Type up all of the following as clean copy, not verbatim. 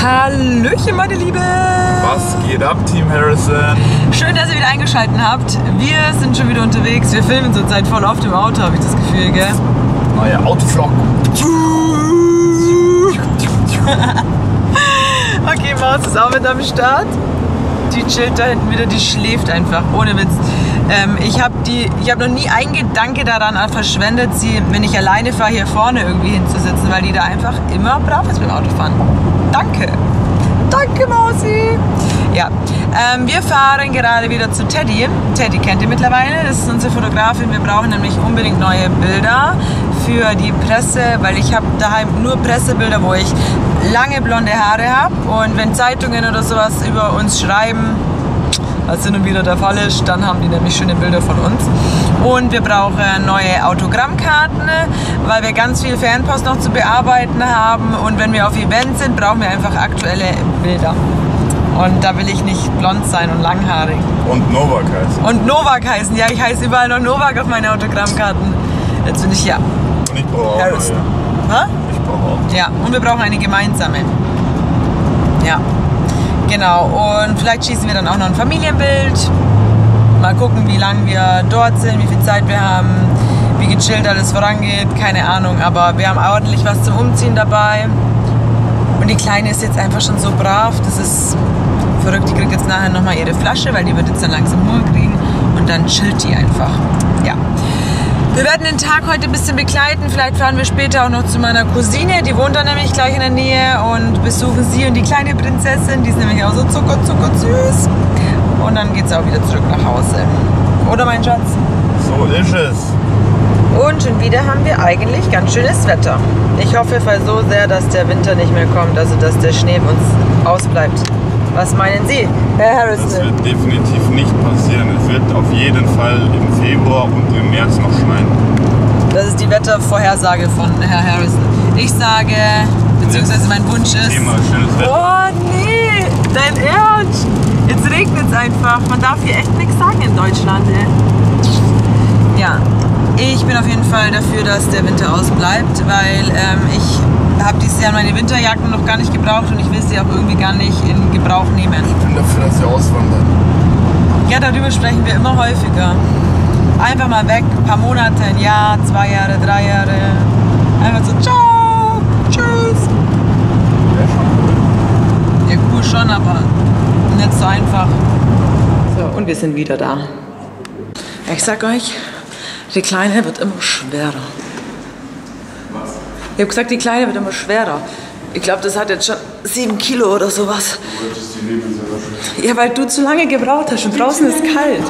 Hallöchen, meine Liebe! Was geht ab, Team Harrison? Schön, dass ihr wieder eingeschaltet habt. Wir sind schon wieder unterwegs. Wir filmen zurzeit voll auf dem Auto, habe ich das Gefühl, gell? Neuer Autovlog. Okay, Maus ist auch mit am Start. Die chillt da hinten wieder, die schläft einfach, ohne Witz. Ich habe noch nie einen Gedanke daran verschwendet, sie, wenn ich alleine fahre, hier vorne irgendwie hinzusitzen, weil die da einfach immer brav ist beim Autofahren. Danke. Danke, Mausi. Ja, wir fahren gerade wieder zu Teddy. Teddy kennt ihr mittlerweile, das ist unsere Fotografin. Wir brauchen nämlich unbedingt neue Bilder für die Presse, weil ich habe daheim nur Pressebilder, wo ich lange blonde Haare habe. Und wenn Zeitungen oder sowas über uns schreiben, was hin und wieder der Fall ist, dann haben die nämlich schöne Bilder von uns. Und wir brauchen neue Autogrammkarten, weil wir ganz viel Fanpost noch zu bearbeiten haben. Und wenn wir auf Events sind, brauchen wir einfach aktuelle Bilder. Und da will ich nicht blond sein und langhaarig. Und Novak heißen. Und Novak heißen, ja, ich heiße überall noch Novak auf meine Autogrammkarten. Jetzt bin ich ja. Und ich brauche auch Harrison. neue. Hä? Ich brauche auch. Ja, und wir brauchen eine gemeinsame. Ja. Genau, und vielleicht schießen wir dann auch noch ein Familienbild. Mal gucken, wie lange wir dort sind, wie viel Zeit wir haben, wie gechillt alles vorangeht, keine Ahnung. Aber wir haben ordentlich was zum Umziehen dabei. Und die Kleine ist jetzt einfach schon so brav, das ist verrückt. Die kriegt jetzt nachher nochmal ihre Flasche, weil die wird jetzt dann langsam Hunger kriegen. Und dann chillt die einfach. Ja. Wir werden den Tag heute ein bisschen begleiten. Vielleicht fahren wir später auch noch zu meiner Cousine. Die wohnt da nämlich gleich in der Nähe und besuchen sie und die kleine Prinzessin. Die ist nämlich auch so zuckersüß. Und dann geht es auch wieder zurück nach Hause. Oder, mein Schatz? So ist es. Und schon wieder haben wir eigentlich ganz schönes Wetter. Ich hoffe so sehr, dass der Winter nicht mehr kommt, also dass der Schnee uns ausbleibt. Was meinen Sie, Herr Harrison? Das wird definitiv nicht passieren. Es wird auf jeden Fall im Februar und im März noch schneien. Das ist die Wettervorhersage von Herr Harrison. Ich sage, beziehungsweise mein Wunsch ist... Immer schönes Wetter. Oh nee, dein Ernst? Jetzt regnet es einfach. Man darf hier echt nichts sagen in Deutschland, ey. Ja, ich bin auf jeden Fall dafür, dass der Winter ausbleibt, weil ich habe dieses Jahr meine Winterjacken noch gar nicht gebraucht und ich will sie auch irgendwie gar nicht in Gebrauch nehmen. Ich bin dafür, dass wir auswandern. Ja, darüber sprechen wir immer häufiger. Einfach mal weg, ein paar Monate, ein Jahr, 2 Jahre, 3 Jahre. Einfach so, ciao, tschüss. Ja, schon. Ja, cool schon, aber nicht so einfach. So, und wir sind wieder da. Ich sag euch, die Kleine wird immer schwerer. Was? Ich habe gesagt, die Kleine wird immer schwerer. Ich glaube, das hat jetzt schon 7 Kilo oder sowas. Du wolltest die Leben selber schützen. Ja, weil du zu lange gebraucht hast und draußen ist kalt.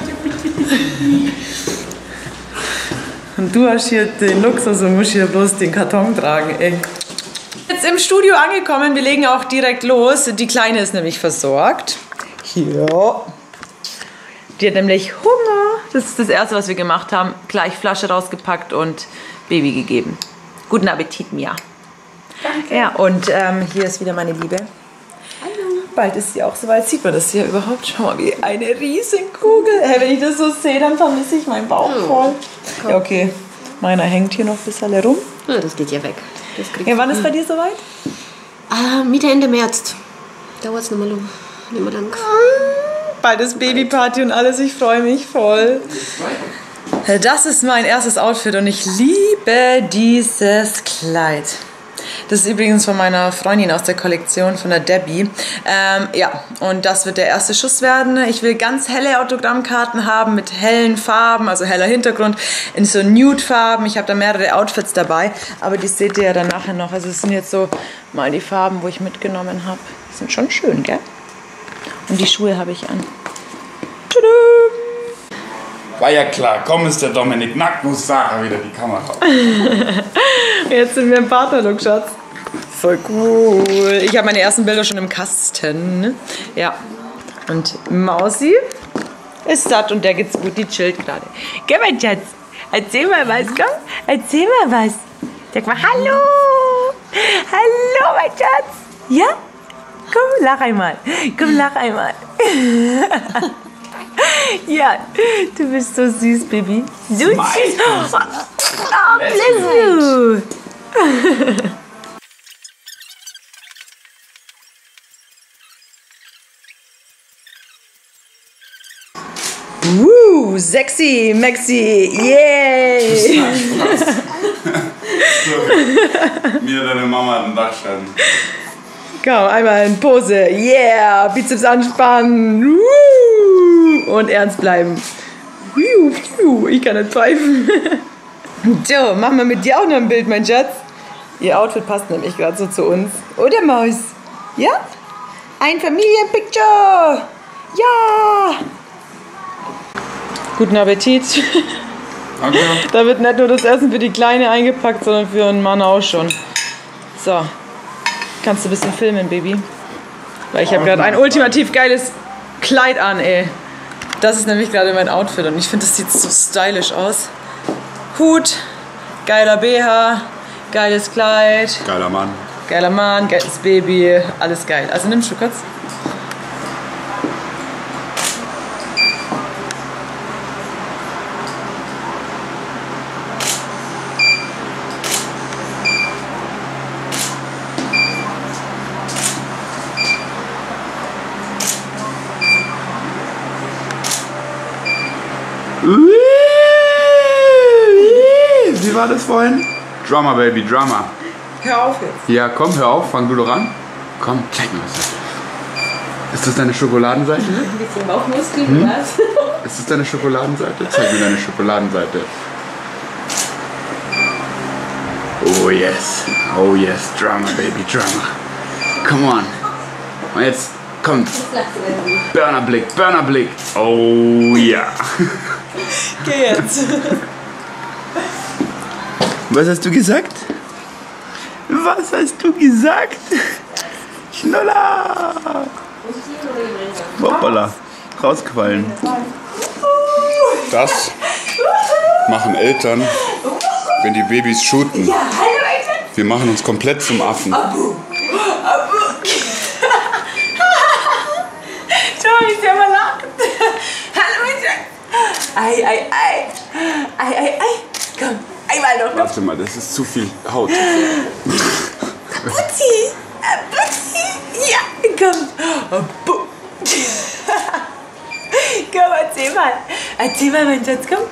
Und du hast hier den Luxus und musst hier bloß den Karton tragen, ey. Jetzt im Studio angekommen, wir legen auch direkt los. Die Kleine ist nämlich versorgt. Hier. Die hat nämlich Hunger. Das ist das Erste, was wir gemacht haben. Gleich Flasche rausgepackt und Baby gegeben. Guten Appetit, Mia. Danke. Ja, und hier ist wieder meine Liebe. Hallo. Bald ist sie auch soweit. Sieht man das hier überhaupt? Schau mal, wie eine Riesenkugel. Hey, wenn ich das so sehe, dann vermisse ich meinen Bauch voll. Ja, okay. Meiner hängt hier noch ein bisschen rum. Ja, das geht ja weg. Ja, wann ist bei dir soweit? Mitte, Ende März. Dauert es nicht mehr lang. Bald ist Babyparty und alles. Ich freue mich voll. Das ist mein erstes Outfit und ich liebe dieses Kleid. Das ist übrigens von meiner Freundin aus der Kollektion, von der Debbie. Ja, und das wird der erste Schuss werden. Ich will ganz helle Autogrammkarten haben mit hellen Farben, also heller Hintergrund, in so Nude-Farben. Ich habe da mehrere Outfits dabei, aber die seht ihr ja dann nachher noch. Also es sind jetzt so mal die Farben, wo ich mitgenommen habe. Die sind schon schön, gell? Und die Schuhe habe ich an. Tudum. War ja klar, komm ist der Dominik nackt, muss Sarah wieder die Kamera auf. Jetzt sind wir im Partnerlook, Schatz. Voll cool. Ich habe meine ersten Bilder schon im Kasten. Ja. Und Mausi ist satt und der geht's gut, die chillt gerade. Geh mal, Schatz. Erzähl mal was, komm. Erzähl mal was. Sag mal Hallo. Hallo, mein Schatz. Ja? Komm, lach einmal. Komm, lach einmal. Ja, du bist so süß, Baby. So süß. Oh, bless you. Sexy, Maxi, yay! Mir deine Mama den Dachschaden. Komm, einmal in Pose, yeah! Bizeps anspannen, und ernst bleiben. Ich kann nicht pfeifen. So, machen wir mit dir auch noch ein Bild, mein Schatz. Ihr Outfit passt nämlich gerade so zu uns. Oder, Maus? Ja? Ein Familienpicture! Ja! Guten Appetit. Danke. Da wird nicht nur das Essen für die Kleine eingepackt, sondern für einen Mann auch schon. So. Kannst du ein bisschen filmen, Baby? Weil ich habe gerade ein ultimativ geiles Kleid an, ey. Das ist nämlich gerade mein Outfit und ich finde, das sieht so stylisch aus. Hut, geiler BH, geiles Kleid. Geiler Mann. Geiler Mann, geiles Baby, alles geil. Also nimmst du kurz? Wie war das vorhin? Drummer, Baby, Drummer. Hör auf jetzt. Ja, komm, hör auf, fang du doch an. Komm, zeig mir was. Ist das deine Schokoladenseite? Ein bisschen Bauchmuskeln, was? Ist das deine Schokoladenseite? Zeig mir deine Schokoladenseite. Oh yes, Drummer, Baby, Drummer. Come on. Und jetzt, komm. Burnerblick, Burnerblick. Oh ja. Geh jetzt. Was hast du gesagt? Was hast du gesagt? Schnuller! Hoppala, rausgefallen. Das machen Eltern, wenn die Babys shooten. Wir machen uns komplett zum Affen. Schau, wie der mal lacht. Hallo, mein Schatz. Ei, ei, ei. Ei, ei, ei. Komm, einmal noch. Warte mal, das ist zu viel Haut. Putzi. Putzi. Ja, komm. Komm, erzähl mal. Erzähl mal, mein Schatz, komm.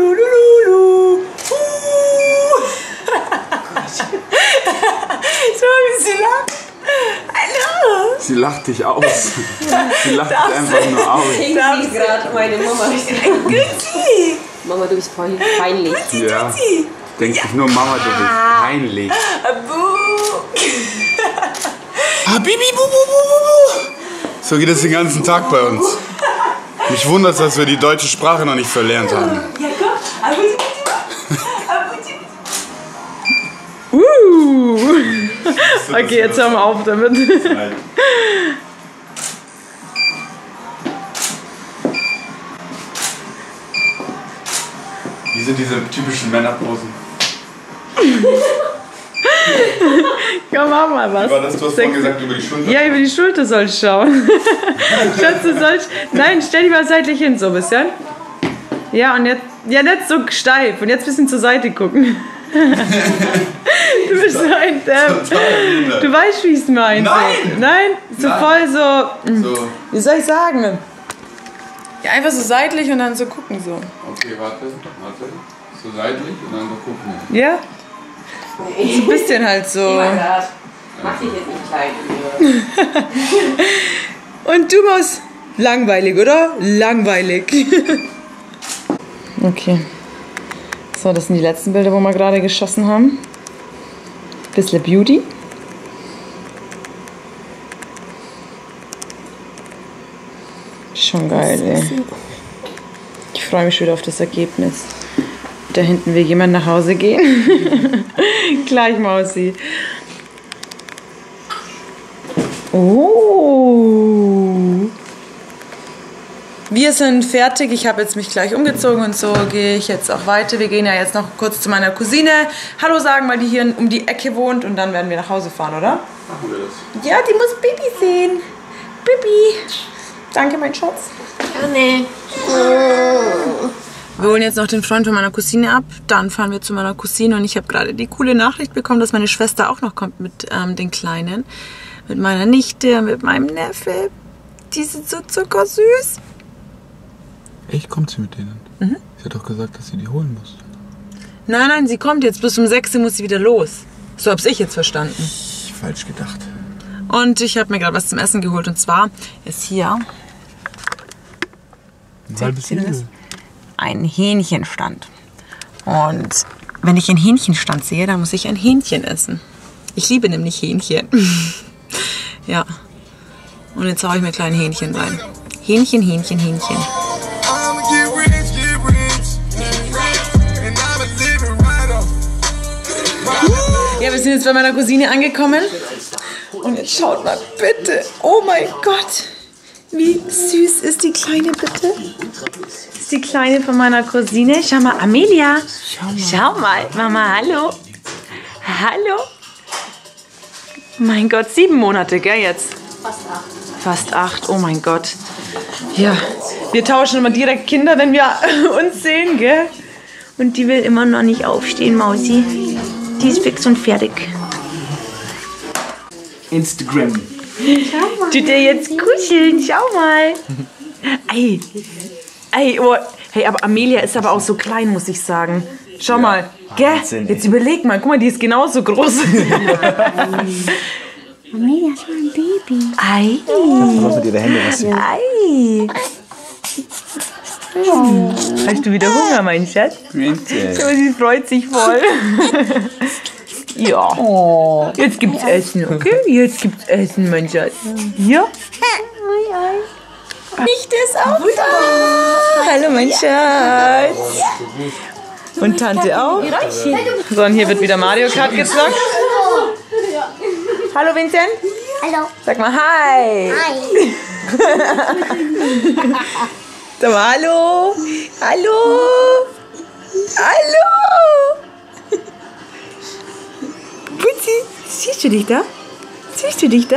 Schau, wie sie lacht. Hallo. Sie lacht dich aus. Sie lacht dich einfach nur aus. Ich sehe gerade meine Mama. Gucci. Mama, du bist peinlich. Ja. Denk dich nur, Mama, du bist peinlich. Bibi, bu, bu, bu, bu. So geht es den ganzen Tag bei uns. Mich wundert es, dass wir die deutsche Sprache noch nicht verlernt haben. Ja, komm. Okay, jetzt hören wir auf damit. Wie sind diese typischen Männerposen? Komm, mach mal was. Wie war das? Du hast vorhin gesagt, über die Schulter. Ja, über die Schulter soll ich schauen. Schatz, du sollst... Nein, stell dich mal seitlich hin, so ein bisschen. Ja, und jetzt... Ja, nicht so steif. Und jetzt ein bisschen zur Seite gucken. Du bist so ein Depp. Du weißt, wie ich es meine. Nein! Nein? So Nein. voll so... So. Wie soll ich sagen? Ja, einfach so seitlich und dann so gucken so. Okay, warte. So seitlich und dann so gucken. Ja? So ein bisschen halt so. Oh mein Gott. Mach dich jetzt nicht klein. Und du Maus, langweilig, oder? Langweilig. Okay. So, das sind die letzten Bilder, wo wir gerade geschossen haben. Bisschen Beauty. Schon geil, ey. Ich freue mich schon wieder auf das Ergebnis. Da hinten will jemand nach Hause gehen. Gleich, Mausi. Oh. Wir sind fertig. Ich habe jetzt mich gleich umgezogen und so gehe ich jetzt auch weiter. Wir gehen ja jetzt noch kurz zu meiner Cousine Hallo sagen, weil die hier um die Ecke wohnt und dann werden wir nach Hause fahren, oder? Machen wir das. Ja, die muss Bibi sehen. Bibi. Danke, mein Schatz. Gerne. Wir holen jetzt noch den Freund von meiner Cousine ab. Dann fahren wir zu meiner Cousine und ich habe gerade die coole Nachricht bekommen, dass meine Schwester auch noch kommt mit den Kleinen. Mit meiner Nichte, mit meinem Neffe. Die sind so zuckersüß. Echt? Kommt sie mit denen? Sie hat doch gesagt, dass sie die holen muss. Nein, nein, sie kommt jetzt. Bis um 6 Uhr muss sie wieder los. So hab's ich jetzt verstanden. Falsch gedacht. Und ich habe mir gerade was zum Essen geholt. Und zwar ist hier Ein halbes Igel. ein Hähnchenstand. Und wenn ich einen Hähnchenstand sehe, dann muss ich ein Hähnchen essen. Ich liebe nämlich Hähnchen. Ja. Und jetzt haue ich mir kleine Hähnchen rein. Hähnchen, Hähnchen, Hähnchen. Ja, wir sind jetzt bei meiner Cousine angekommen. Und jetzt schaut mal bitte. Oh mein Gott. Wie süß ist die Kleine bitte? Das ist die Kleine von meiner Cousine. Schau mal, Amelia. Schau mal. Mama, hallo. Hallo. Mein Gott, 7 Monate, gell, jetzt? Fast 8, oh mein Gott. Ja, wir tauschen immer direkt Kinder, wenn wir uns sehen, gell? Und die will immer noch nicht aufstehen, Mausi. Die ist fix und fertig. Instagram. Tut ihr jetzt kuscheln? Schau mal. Ey, ey, oh. Hey, aber Amelia ist aber auch so klein, muss ich sagen. Schau mal, gell? Wahnsinn, Jetzt überleg mal, guck mal, die ist genauso groß. Amelia ist ein Baby. Ei, Mach mit ihre Hände was. ei. Hast du wieder Hunger, mein Schatz? So, sie freut sich voll. Ja. Jetzt gibt's Essen, okay? Jetzt gibt's Essen, mein Schatz. Ja? Nicht ist auch da. Hallo, mein Schatz. Und Tante auch. So, und hier wird wieder Mario Kart gezockt. Hallo, Vincent. Hallo. Sag mal Hi. Hi. Sag mal Hallo. Hallo. Hallo. Putzi, siehst du dich da? Siehst du dich da?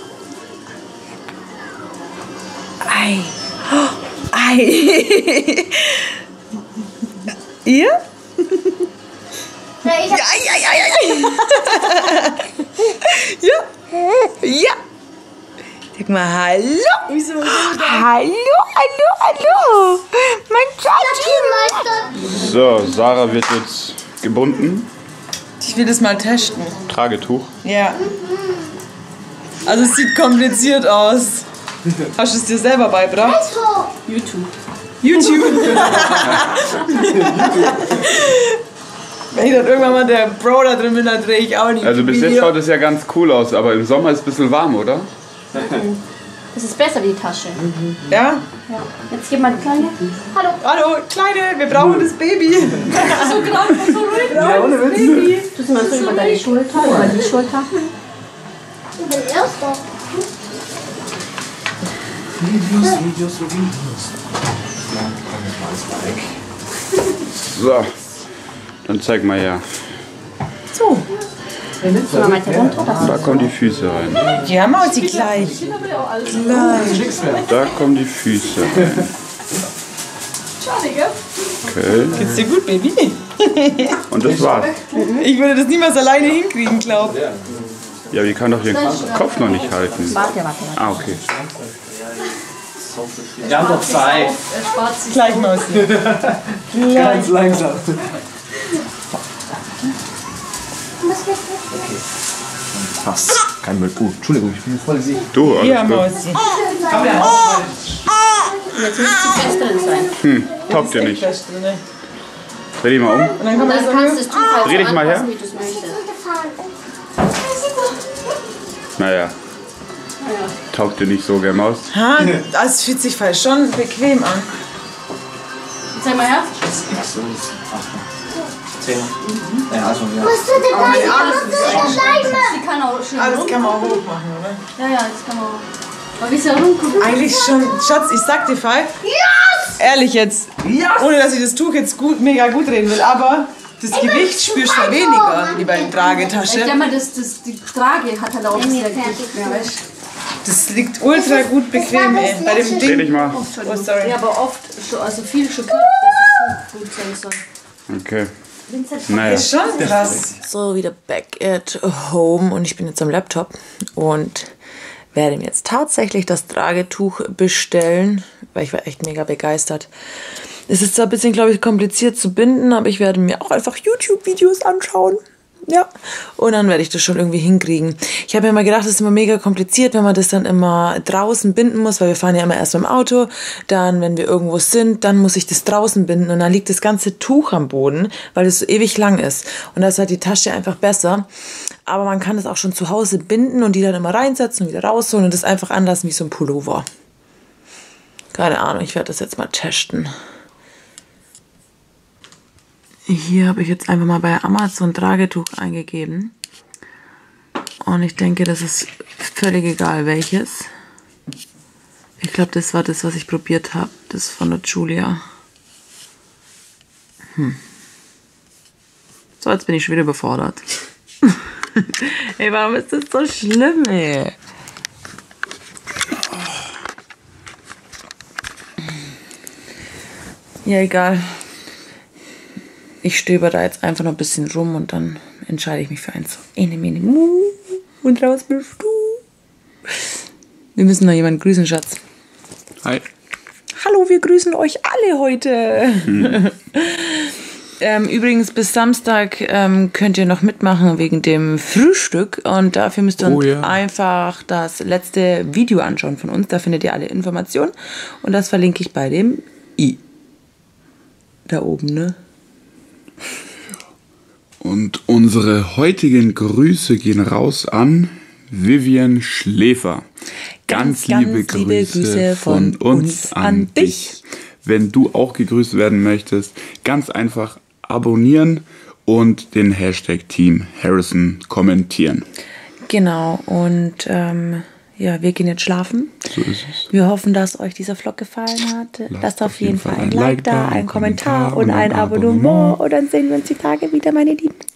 Ei. Oh, ei. Ihr? Ja, ich hab Ja. Ja. Sag mal Hallo. Hallo, hallo, hallo. Mein Schatz. So, Sarah wird jetzt gebunden. Ich will das mal testen. Tragetuch. Ja. Also es sieht kompliziert aus. Hast du es dir selber beigebracht? YouTube. Wenn ich dann irgendwann mal der Bro da drin bin, dann drehe ich auch nicht. Also bis jetzt schaut es ja ganz cool aus, aber im Sommer ist es ein bisschen warm, oder? Das ist besser wie die Tasche. Ja? Ja. Jetzt gib mal die Kleine. Hallo. Hallo, Kleine, wir brauchen das Baby. So gerade, so ruhig. Ja, ohne Witz. Tust du mal so über deine Schulter, über die Schulter. Ich bin Erster. Videos. So, dann zeig mal her. So, Mal weiter runter. Da kommen die Füße rein. die haben wir sie gleich. Da kommen die Füße rein. Okay, Geht's dir gut, Baby? und das war's. Ich würde das niemals alleine hinkriegen, glaub. Ja, die kann doch den Kopf noch nicht halten. Warte. Ah, okay. Wir haben doch Zeit. Gleich Mausi. Ganz langsam. Passt. Kein Müll. Entschuldigung, ich bin voll gesicht. Du, Ja, alles gut. Mausi. Jetzt müsste es fest drin sein. Taugt dir nicht. Fest drin, ne? Dreh dich mal um. Und dann kann man Dann das kannst du das Tuch halt Dreh dich so mal her. anpassen, wie du es möchtest. Naja. Taugt dir nicht so, gell, Maus? Ha, das fühlt sich vielleicht schon bequem an. Zeig mal her. 10. Ja, also ja. Sie kann auch schön Alles rum. kann man auch hoch machen, oder? Ja, das kann man auch. Aber wie ist ja rumgucken? Eigentlich schon. Schatz, ich sag dir, Fall. Ehrlich jetzt. Ohne dass ich das Tuch jetzt mega gut drehen will, aber das Gewicht spürst du weniger wie bei der Ich Tragetasche. denke mal, die Trage hat halt auch ein bisschen Gewicht mehr, weißt du? Das liegt ultra gut bequem, ey. Bei dem Dreh Ding. dich mal. Oh, sorry. Ja, aber oft, also viel schockiert, dass es gut sein soll. Okay. Naja. Ist schon krass. So, wieder back at home und ich bin jetzt am Laptop und werde mir jetzt tatsächlich das Tragetuch bestellen, weil ich war echt mega begeistert. Es ist zwar ein bisschen, glaube ich, kompliziert zu binden, aber ich werde mir auch einfach YouTube-Videos anschauen. Ja, und dann werde ich das schon irgendwie hinkriegen. Ich habe mir mal gedacht, das ist immer mega kompliziert, wenn man das dann immer draußen binden muss, weil wir fahren ja immer erst im Auto, dann, wenn wir irgendwo sind, dann muss ich das draußen binden und dann liegt das ganze Tuch am Boden, weil es so ewig lang ist. Und da ist halt die Tasche einfach besser. Aber man kann das auch schon zu Hause binden und die dann immer reinsetzen und wieder rausholen und das einfach anlassen wie so ein Pullover. Keine Ahnung, ich werde das jetzt mal testen. Hier habe ich jetzt einfach mal bei Amazon Tragetuch eingegeben. Und ich denke, das ist völlig egal welches. Ich glaube, das war das, was ich probiert habe. Das ist von der Julia. So, jetzt bin ich schon wieder überfordert. Ey, warum ist das so schlimm, ey? Ja, egal. Ich stöber da jetzt einfach noch ein bisschen rum und dann entscheide ich mich für eins. Ene, mene, mu. Und raus bist du. Wir müssen noch jemanden grüßen, Schatz. Hi. Hallo, wir grüßen euch alle heute. Übrigens, bis Samstag könnt ihr noch mitmachen wegen dem Frühstück. Und dafür müsst ihr einfach das letzte Video anschauen von uns. Da findet ihr alle Informationen. Und das verlinke ich bei dem I. Da oben, ne? Und unsere heutigen Grüße gehen raus an Vivian Schläfer. Ganz liebe Grüße von uns an dich. Wenn du auch gegrüßt werden möchtest, ganz einfach abonnieren und den Hashtag Team Harrison kommentieren. Genau, und ja, wir gehen jetzt schlafen. So ist es. Wir hoffen, dass euch dieser Vlog gefallen hat. Lasst auf jeden Fall ein Like da, einen Kommentar und ein Abonnement. Und dann sehen wir uns die Tage wieder, meine Lieben.